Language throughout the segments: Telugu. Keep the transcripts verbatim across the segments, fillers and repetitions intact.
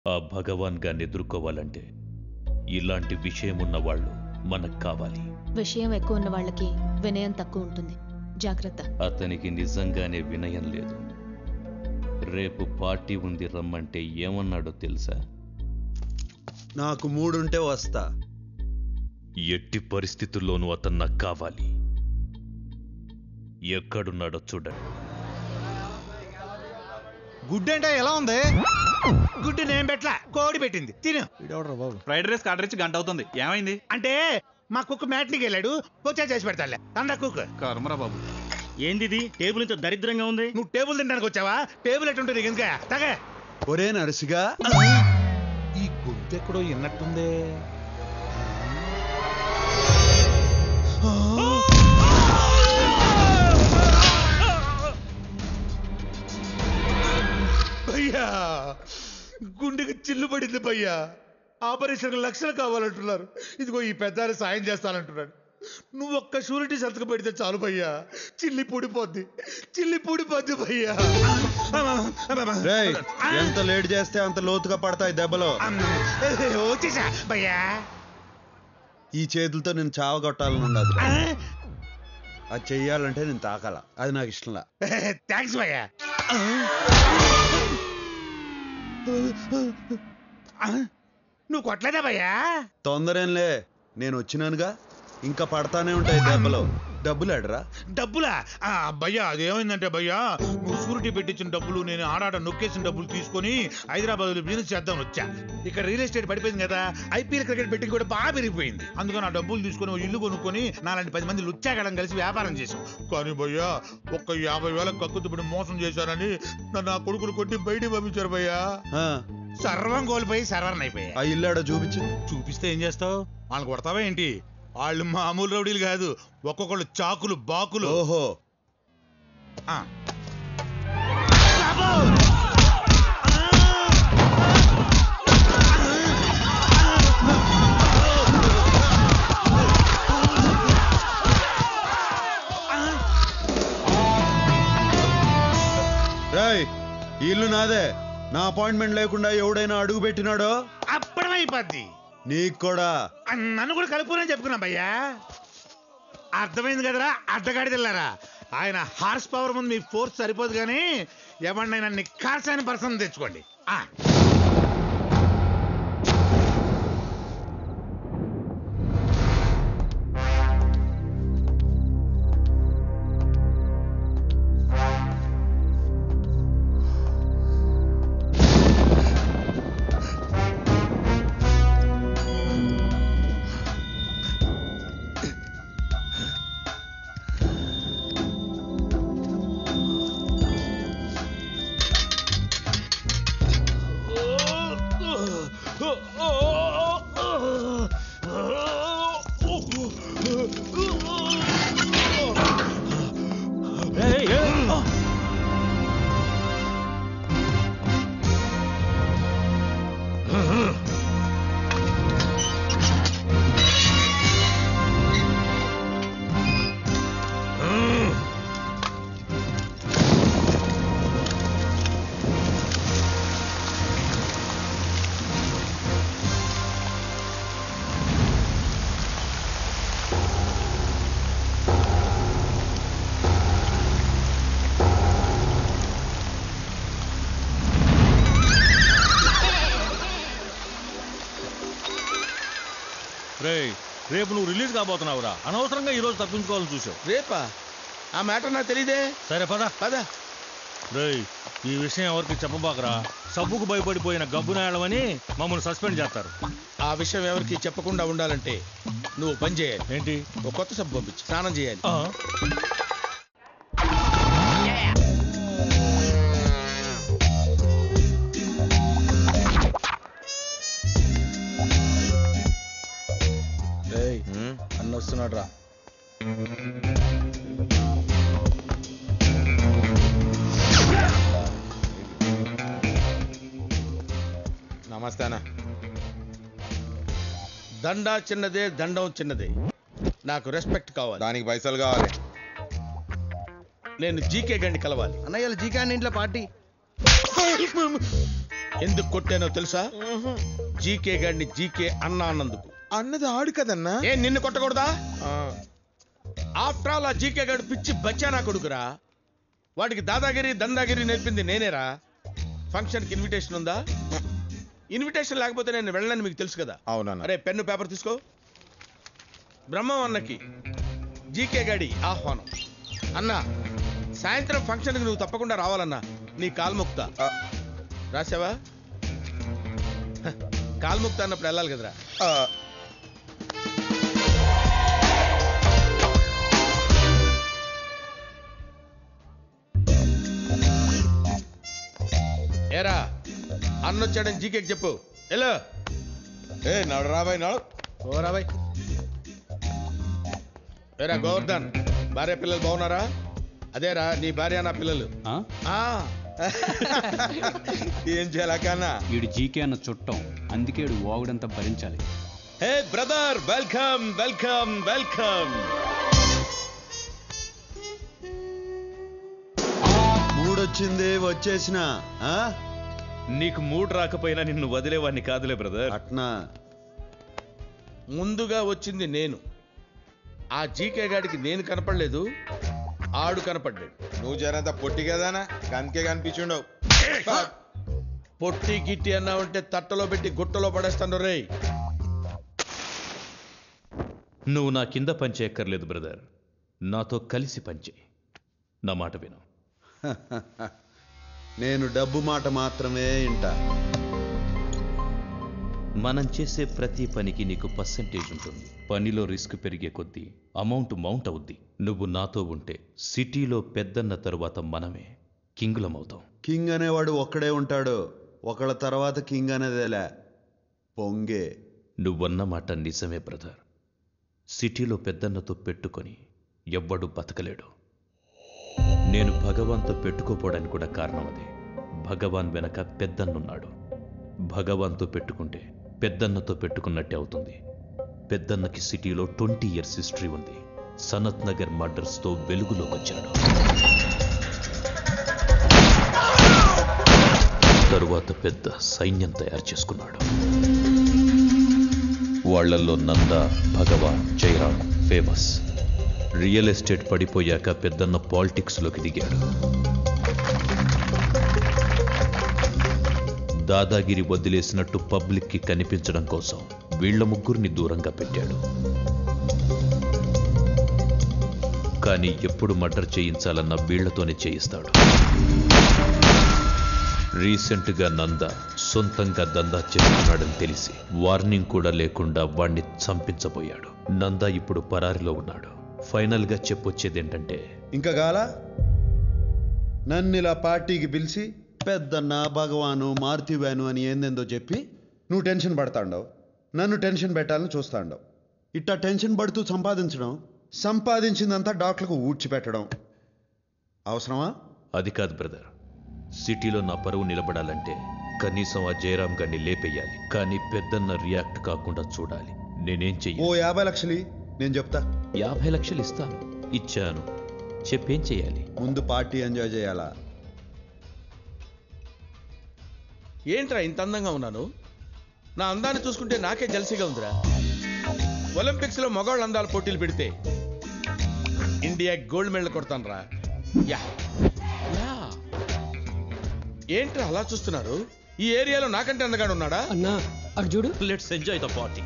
ఆ భగవాన్ గారిని ఎదుర్కోవాలంటే ఇలాంటి విషయం ఉన్న వాళ్ళు మనకు కావాలి. విషయం ఎక్కువ ఉన్న వాళ్ళకి వినయం తక్కువ ఉంటుంది. జాగ్రత్త. అతనికి నిజంగానే వినయం లేదు. రేపు పార్టీ ఉంది రమ్మంటే ఏమన్నాడో తెలుసా? నాకు మూడుంటే వస్తా. ఎట్టి పరిస్థితుల్లోనూ అతను నాకు కావాలి. ఎక్కడున్నాడో చూడండి. గుడ్డు అంటే ఎలా ఉంది? గుడ్డు నేను పెట్లా, కోడి పెట్టింది. తిను. బాబు ఫ్రైడ్ రైస్ ఆర్డర్ ఇచ్చి గంట అవుతుంది. ఏమైంది అంటే మా కుక్క మ్యాట్నికి వెళ్ళాడు, వచ్చా చేసి పెడతాడులే. అందా కుక్క కర్మరా బాబు. ఏంది ఇది? టేబుల్ ఇంత దరిద్రంగా ఉంది. నువ్వు టేబుల్ తినడానికి వచ్చావా? టేబుల్ ఎట్టుంటుంది నీకు ఎందుక? తగే. ఒరే నరసిగా, ఈ గుడ్డు ఎక్కడో విన్నట్టుందే. భయ్యా, గుండెకి చిల్లు పడింది భయ్యా. ఆపరేషన్ లక్షలు కావాలంటున్నారు. ఇదిగో ఈ పెద్ద సాయం చేస్తానంటున్నాడు. నువ్వు ఒక్క షూరిటీ సంతకం పెడితే చాలు భయ్యా, చిల్లి పూడిపోద్ది, చిల్లి పూడిపోద్ది భయ్యా. ఎంత లేట్ చేస్తే అంత లోతుగా పడతాయి దెబ్బలు. వచ్చేసా భయ్యా. ఈ చేతులతో నేను చావగొట్టాలని ఉండదు. అది చెయ్యాలంటే నేను తాకాల, అది నాకు ఇష్టంలా. థ్యాంక్స్ భయ్యా. నువ్వు కొట్టలేదా భయ్యా? తొందరేంలే, నేను వచ్చినానుగా. ఇంకా పడతానే ఉంటాయి దెబ్బలు. డబ్బులు అడరా? డబ్బులా? భయ్యా అదేమైందంటే భయ్యా, నువ్వు షూరిటీ పెట్టించిన డబ్బులు నేను ఆడాడ నొక్కేసిన డబ్బులు తీసుకొని హైదరాబాద్ లో బిజినెస్ చేద్దామని వచ్చా. ఇక్కడ రియల్ ఎస్టేట్ పడిపోయింది కదా, ఐపీఎల్ క్రికెట్ బెట్టింగ్ కూడా బాగా పెరిగిపోయింది. అందుకని ఆ డబ్బులు తీసుకొని ఇల్లు కొనుక్కొని నాలాంటి పది మంది లుచ్చాగడం కలిసి వ్యాపారం చేశాం. కానీ భయ్యా ఒక్క యాభై వేల కక్కుతుపడి మోసం చేశానని నన్ను ఆ కొడుకులు కొట్టి బయటికి పంపించారు భయ్యా. సర్వం కోల్పోయి సర్వర్ అయిపోయా. ఆ ఇల్లాడ చూపించు. చూపిస్తే ఏం చేస్తావు? వాళ్ళని కొడతావా ఏంటి? వాళ్ళు మామూలు రౌడీలు కాదు, ఒక్కొక్కళ్ళు చాకులు బాకులు. ఓహో. రేయ్, ఇల్లు నాదే. నా అపాయింట్మెంట్ లేకుండా ఎవడైనా అడుగు పెట్టినాడో అప్పుడమైపోద్ది. నీకు కూడా. నన్ను కూడా కలుపుకుని చెప్పుకున్నా భయ్యా. అర్థమైంది కదరా అడ్డగాడిదిల్లారా. ఆయన హార్స్ పవర్ ముందు మీ ఫోర్స్ సరిపోదు, కానీ ఎవరినైనా నిక్కార్సైన పర్సన్ తెచ్చుకోండి. రేపు నువ్వు రిలీజ్ కాబోతున్నావురా, అనవసరంగా ఈ రోజు తప్పించుకోవాలని చూసావు. రేపా? ఆ మ్యాటర్ నాకు తెలీదే. సరే పద పద. రేయ్, ఈ విషయం ఎవరికి చెప్పబాకరా. సబ్బుకు భయపడిపోయిన గబ్బునాయాలమని మమ్మల్ని సస్పెండ్ చేస్తారు. ఆ విషయం ఎవరికి చెప్పకుండా ఉండాలంటే నువ్వు పని చేయాలి. ఏంటి? ఒక కొత్త సబ్బు పంపించి స్నానం చేయాలి. అన్న వస్తున్నాడు రా. నమస్తే అన్న. దండా చిన్నదే, దండం చిన్నదే. నాకు రెస్పెక్ట్ కావాలి. దానికి పైసలు కావాలి. నేను జీకే గండి కలవాలి. అన్నయ్య జీకే అన్న ఇంట్లో పార్టీ. ఎందుకు కొట్టానో తెలుసా? జీకే గాడిని జీకే అన్నా అన్నందుకు. అన్నది ఆడు కదన్నా. ఏ నిన్ను కొట్టకూడదా? ఆఫ్టర్ ఆల్ ఆ జీకే గాడు పిచ్చి బచ్చానా కొడుకురా. వాడికి దాదాగిరి దందాగిరి నేర్పింది నేనేరా. ఫంక్షన్ కి ఇన్విటేషన్ ఉందా? ఇన్విటేషన్ లేకపోతే నేను వెళ్ళనని మీకు తెలుసు కదా. అవునన్నా. అరే పెన్ను పేపర్ తీసుకో. బ్రహ్మం అన్నకి జీకే గాడి ఆహ్వానం. అన్నా సాయంత్రం ఫంక్షన్ కి నువ్వు తప్పకుండా రావాలన్నా. నీ కాల్ముక్త రాసావా? కాల్ముక్త అన్నప్పుడు వెళ్ళాలి కదరా. ఏరా అన్నొచ్చాడని జీకేకి చెప్పు. ఎలా ఏ నడు రాబాయ్ నడు. ఓ రాబాయ్. ఏరా గోవర్ధన్, భార్య పిల్లలు బాగున్నారా? అదేరా నీ భార్య నా పిల్లలు. ఏం చేయాల కన్నా? వీడు జీకే అన్న చుట్టం, అందుకే వీడు వాగుడంతా భరించాలి. Hey brother, welcome welcome welcome. మూడొచ్చింది వచ్చేసిన. నీకు మూడు రాకపోయినా నిన్ను వదిలేవాడిని కాదులే బ్రదర్. అట్నా? ముందుగా వచ్చింది నేను. ఆ జీకే గాడికి నేను కనపడలేదు, ఆడు కనపడ్డాడు. నువ్వు జరంత పొట్టి కదానా, కనికే కనిపించుండవు. పొట్టి గిట్టి అన్నావంటే తట్టలో పెట్టి గుట్టలో పడేస్తాను రే. నువ్వు నా కింద పనిచేయక్కర్లేదు బ్రదర్, నాతో కలిసి పనిచే. నా మాట విను. నేను డబ్బు మాట మాత్రమే వింటా. మనం చేసే ప్రతి పనికి నీకు పర్సెంటేజ్ ఉంటుంది. పనిలో రిస్క్ పెరిగే కొద్దీ అమౌంట్ మౌంట్ అవుద్ది. నువ్వు నాతో ఉంటే సిటీలో పెద్దన్న తరువాత మనమే కింగులం అవుతాం. కింగ్ అనేవాడు ఒక్కడే ఉంటాడు, ఒకళ్ళ తర్వాత కింగ్ అనేదేలే పొంగే. నువ్వన్న మాట నిజమే బ్రదర్. సిటీలో పెద్దన్నతో పెట్టుకొని ఎవ్వడు బతకలేడు. నేను భగవాన్తో పెట్టుకోపోవడానికి కూడా కారణం అదే. భగవాన్ వెనక పెద్దన్నున్నాడు. భగవాన్తో పెట్టుకుంటే పెద్దన్నతో పెట్టుకున్నట్టే అవుతుంది. పెద్దన్నకి సిటీలో ట్వంటీ ఇయర్స్ హిస్టరీ ఉంది. సనత్ నగర్ మర్డర్స్తో వెలుగులోకి వచ్చాడు. తరువాత పెద్ద సైన్యం తయారు చేసుకున్నాడు. వాళ్లలో Nanda, Bhagavan, Jayaram famous. Real estate పడిపోయాక పెద్దన్న పాలిటిక్స్లోకి దిగాడు. దాదాగిరి వదిలేసినట్టు పబ్లిక్కి కనిపించడం కోసం వీళ్ల ముగ్గురిని దూరంగా పెట్టాడు. కానీ ఎప్పుడు మర్డర్ చేయించాలన్న వీళ్లతోనే చేయిస్తాడు. రీసెంట్గా నంద సొంతంగా దందా చేస్తున్నాడని తెలిసి వార్నింగ్ కూడా లేకుండా వాణ్ణి చంపించబోయాడు. నంద ఇప్పుడు పరారిలో ఉన్నాడు. ఫైనల్ గా చెప్పొచ్చేదేంటంటే, ఇంకా గాల నన్ను ఇలా పార్టీకి పిలిచి పెద్దన్న, భగవాను, మారుతివాను అని ఏందేందో చెప్పి నువ్వు టెన్షన్ పడతాండవు. నన్ను టెన్షన్ పెట్టాలని చూస్తాండవు. ఇట్టా టెన్షన్ పడుతూ సంపాదించడం, సంపాదించిందంతా డాక్టర్లకు ఊడ్చిపెట్టడం అవసరమా? అది కాదు బ్రదర్. సిటీలో నా పరువు నిలబడాలంటే కనీసం ఆ జయరాం గారిని లేపేయాలి. కానీ పెద్దన్న రియాక్ట్ కాకుండా చూడాలి. నేనేం చెయ్యి? ఓ యాభై లక్షలు నేను చెప్తా. యాభై లక్షలు ఇస్తాను. ఇచ్చాను. చెప్పేం చెయ్యాలి? ముందు పార్టీ ఎంజాయ్ చేయాలా? ఏంట్రా ఇంత అందంగా ఉన్నాను? నా అందాన్ని చూసుకుంటే నాకే జల్సీగా ఉందిరా. ఒలింపిక్స్ లో మగవాళ్ళ అందాల పోటీలు పెడితే ఇండియా గోల్డ్ మెడల్ కొడతాను రా. Yeah yeah. ఏంట్రా అలా చూస్తున్నారు? ఈ ఏరియాలో నాకంటే అందగాడు ఉన్నాడా? అన్నా అటు చూడు. Let's enjoy the party.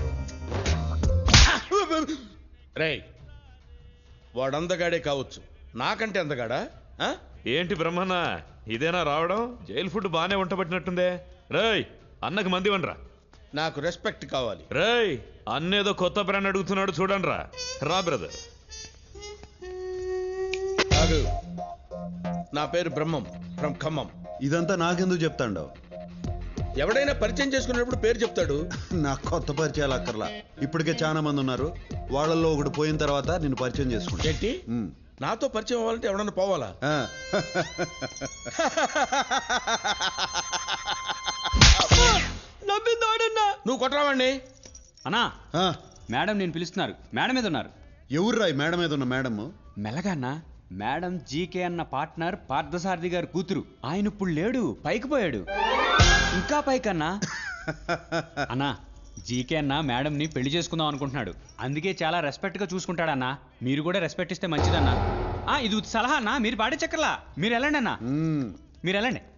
రేయ్, వాడందగాడే కావచ్చు, నాకంటే అందగాడా? ఏంటి బ్రహ్మన్న, ఇదేనా రావడం? జైలు ఫుడ్ బానే ఉంటబట్టినట్టుందే. రేయ్ అన్నకి మంది వనరా. నాకు రెస్పెక్ట్ కావాలి. రేయ్ అన్నేదో కొత్త బ్రాండ్ అడుగుతున్నాడు చూడండి రా. రా బ్రదర్. కాదు, నా పేరు బ్రహ్మం ఫ్రమ్ ఖమ్మం. ఇదంతా నాకెందుకు చెప్తాండవు? ఎవడైనా పరిచయం చేసుకునేటప్పుడు పేరు చెప్తాడు. నాకు కొత్త పరిచయాలు అక్కర్లా. ఇప్పటికే చాలా మంది ఉన్నారు. వాళ్ళల్లో ఒకటి పోయిన తర్వాత నేను పరిచయం చేసుకుంటా. ఏంటి? నాతో పరిచయం అవ్వాలంటే ఎవడన్నా పోవాలా? నువ్వు కొట్టరావండి. అన్నా మేడం నేను పిలుస్తున్నారు. మేడం మీద ఉన్నారు. ఎవరు రాయి మేడం మీద ఉన్న మేడం? మెల్లగా అన్నా. మేడం జీకే అన్న పార్ట్నర్ పార్థసారథి గారి కూతురు. ఆయన ఇప్పుడు లేడు, పైకి పోయాడు. ఇంకా పైకన్నా అన్నా జీకే అన్న మేడంని పెళ్లి చేసుకుందాం అనుకుంటున్నాడు. అందుకే చాలా రెస్పెక్ట్గా చూసుకుంటాడన్నా. మీరు కూడా రెస్పెక్ట్ ఇస్తే మంచిదన్నా. ఇది సలహా అన్నా, మీరు పాడే చక్కర్లా. మీరు వెళ్ళండి అన్నా, మ్మ్. మీరు వెళ్ళండి.